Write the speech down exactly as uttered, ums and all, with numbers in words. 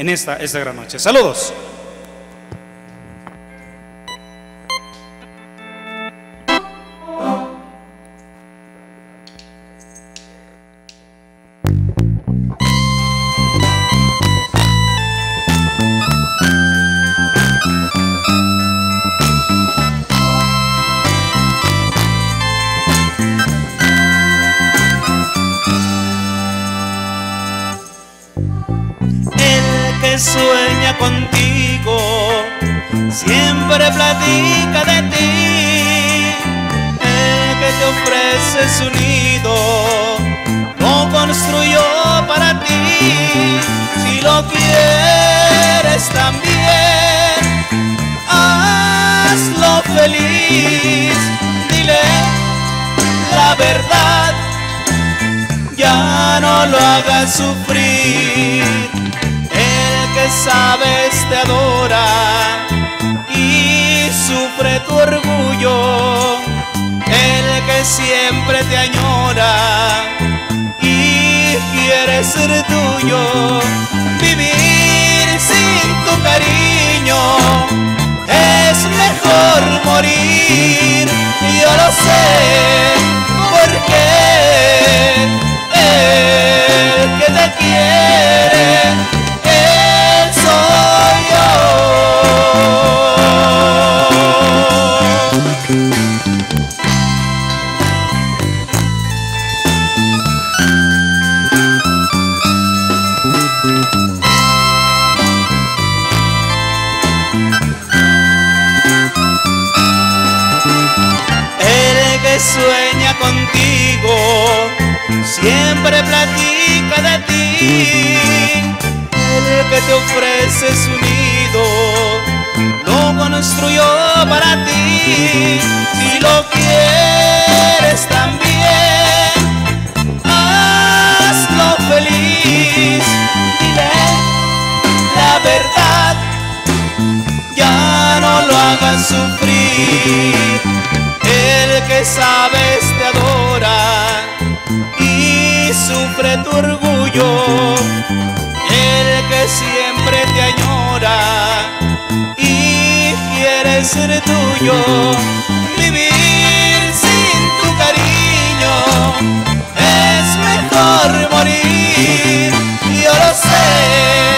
en esta, esta gran noche. Saludos. Sueña contigo, siempre platica de ti. El que te ofrece su nido, lo construyó para ti. Si lo quieres también, hazlo feliz. Dile la verdad, ya no lo hagas sufrir. Que sabes te adora y sufre tu orgullo, el que siempre te añora y quiere ser tuyo. Vivir sin tu cariño es mejor morir, yo lo sé, porque el que te quiere sueña contigo, siempre platica de ti. El que te ofrece su nido, lo construyó para ti. Si lo quieres también, hazlo feliz. Dile la verdad, ya no lo hagas sufrir. El que sabes te adora y sufre tu orgullo, el que siempre te añora y quiere ser tuyo. Vivir sin tu cariño es mejor morir, yo lo sé.